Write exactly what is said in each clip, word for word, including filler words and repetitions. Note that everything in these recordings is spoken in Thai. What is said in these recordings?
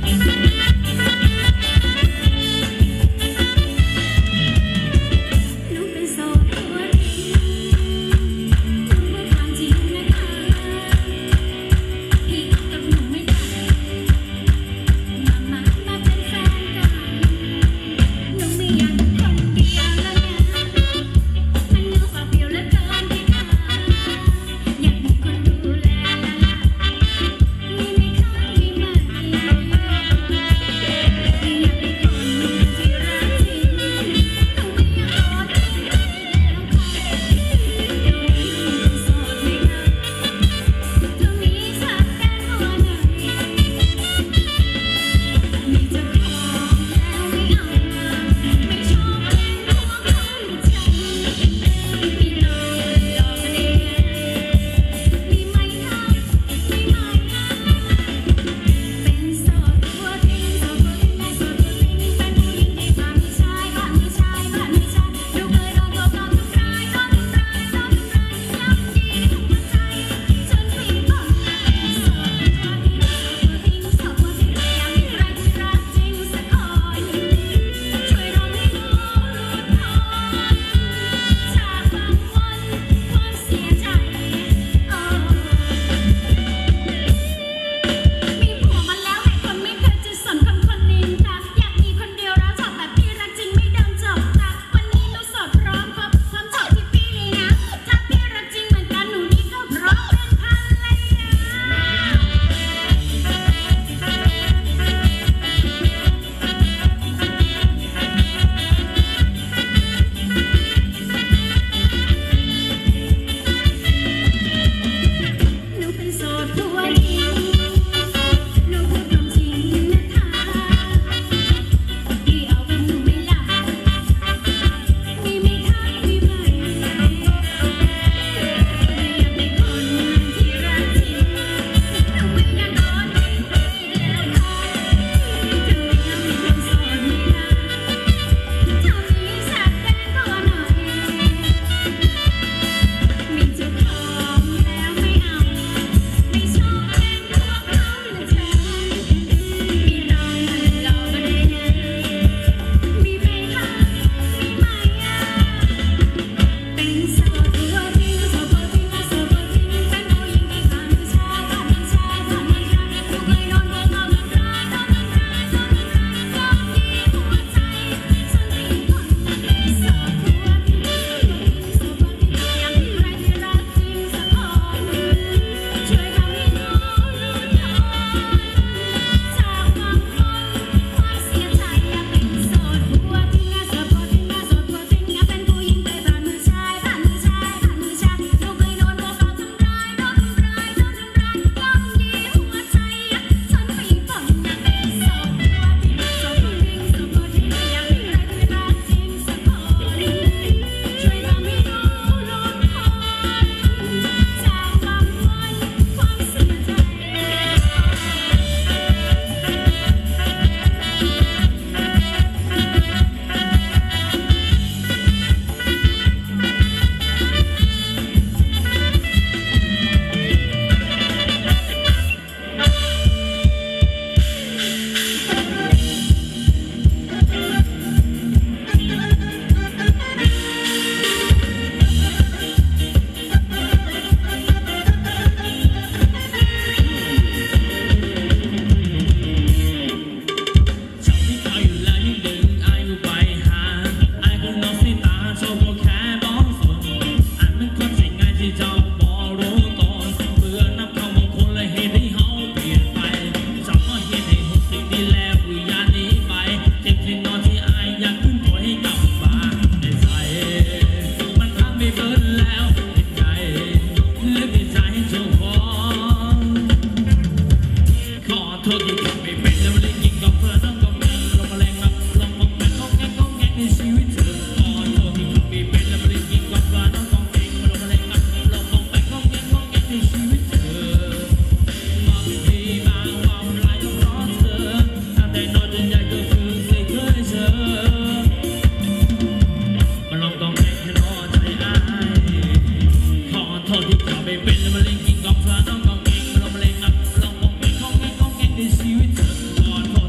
ชีวิตเธอก่อน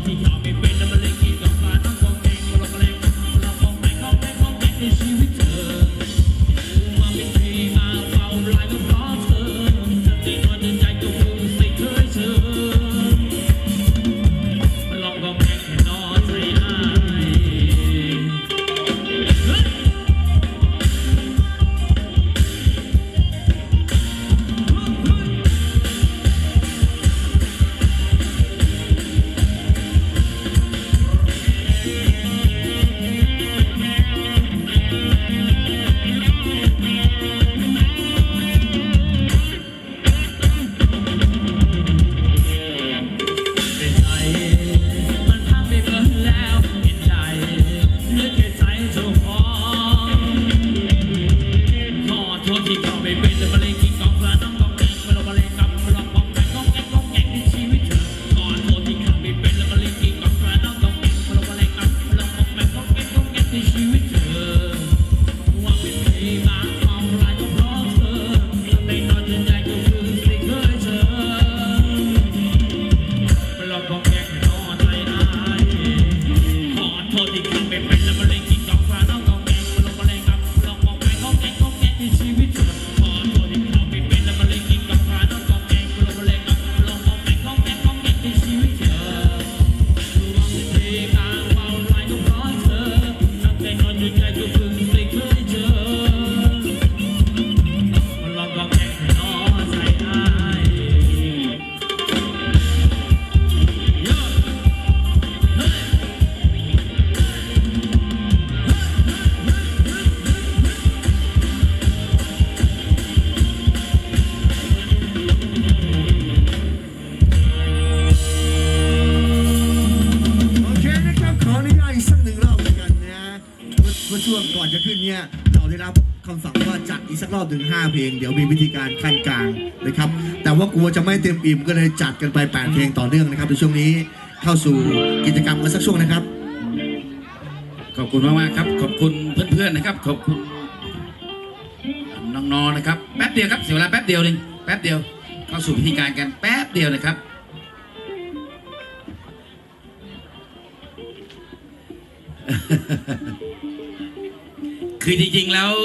เนี่ยเราได้รับคำสั่งว่าจัดอีกสักรอบถึงห้าเพลงเดี๋ยวมีวิธีการขั้นกลางนะครับแต่ว่ากลัวจะไม่เต็มอิ่มก็เลยจัดกันไปแปดเพลงต่อเนื่องนะครับในช่วงนี้เข้าสู่กิจกรรมกันสักช่วงนะครับขอบคุณมากมากครับขอบคุณเพื่อนๆนะครับขอบคุณน้องๆนะครับแป๊บเดียวครับเสียเวลาแป๊บเดียวนึงแป๊บเดียวเข้าสู่พิธีการกันแป๊บเดียวนะครับคือจริงๆแล้ว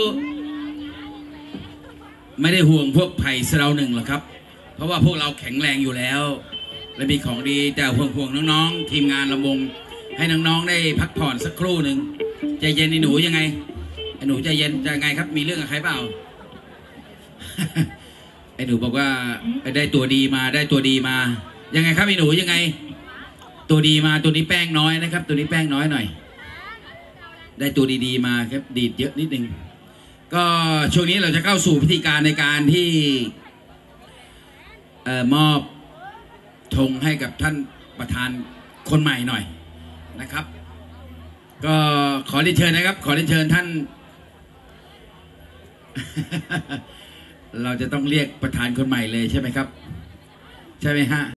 ไม่ได้ห่วงพวกไผ่เสราหนึ่งหรอกครับเพราะว่าพวกเราแข็งแรงอยู่แล้วและมีของดีแต่ห่วงห่วงน้องๆทีมงานลำวงให้น้องๆได้พักผ่อนสักครู่หนึ่งใจเย็นไอ้หนูยังไงไอ้หนูใจเย็นจะไงครับมีเรื่องกับใครเปล่า ไอ้หนูบอกว่าได้ตัวดีมาได้ตัวดีมายังไงครับไอ้หนูยังไงตัวดีมาตัวนี้แป้งน้อยนะครับตัวนี้แป้งน้อยหน่อยได้ตัวดีๆมาครับดีดเยอะนิดนึงก็ช่วงนี้เราจะเข้าสู่พิธีการในการที่เอ่อมอบธงให้กับท่านประธานคนใหม่หน่อยนะครับก็ขอเรียนเชิญนะครับขอเรียนเชิญท่าน เราจะต้องเรียกประธานคนใหม่เลยใช่ไหมครับใช่ไหมฮะ